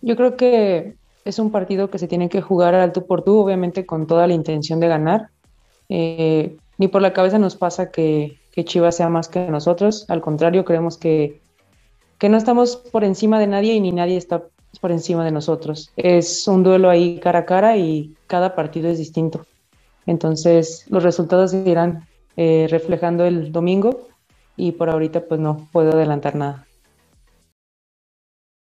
Yo creo que es un partido que se tiene que jugar al tú por tú, obviamente con toda la intención de ganar. Ni por la cabeza nos pasa que Chivas sea más que nosotros, al contrario, creemos que no estamos por encima de nadie y ni nadie está por encima de nosotros. Es un duelo ahí cara a cara y cada partido es distinto. Entonces, los resultados se irán reflejando el domingo y por ahorita pues no puedo adelantar nada.